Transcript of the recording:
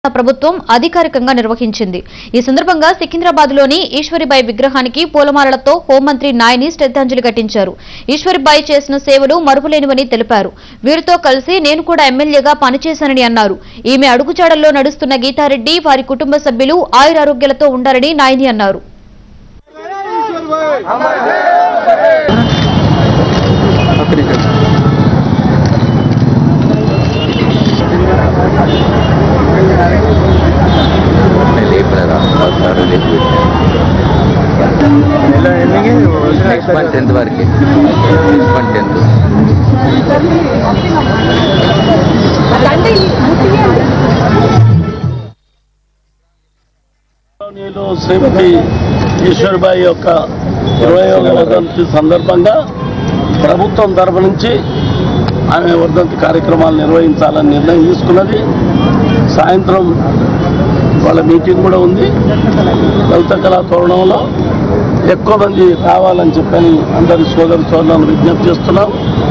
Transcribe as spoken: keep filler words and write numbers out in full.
ప్రభుత్వం అధికారికంగా నిర్వహించింది। ఈ సందర్భంగా సికింద్రాబాద్ లోని ఈశ్వరి బాయ్ విగ్రహానికి పూలమాలలతో హోంమంత్రి నాయని శ్రద్ధాంజలి ఘటించారు। ఈశ్వరి బాయ్ చేసిన సేవలు మరుపులేనివని తెలిపారు। వీరితో కలిసి నేను కూడా ఎమ్మెల్యేగా పనిచేశానని అన్నారు। ఈమె అడుగుజాడల్లో నడుస్తున్న గీతారెడ్డి వారి కుటుంబ సభ్యులు ఆయురారోగ్యాలతో ఉండాలని నాయని అన్నారు। टेंथ वरक टेंथ श्रीमती ईश्वरी बाई इरवैव वर्धंति संदर्भंगा प्रभुत्వం తరపు నుంచి ఆమె వర్ధంతి కార్యక్రమాలు నిర్వహించాలని నిర్ణయం తీసుకున్నది। సాయంత్రం వాళ్ళ మీటింగ్ కూడా ఉంది। లలిత కళా తోరణంలో ఎక్కువ మంది రావాలని చెప్పని అందరి సోదరు సోదరులను విజ్ఞప్తి చేస్తున్నాం।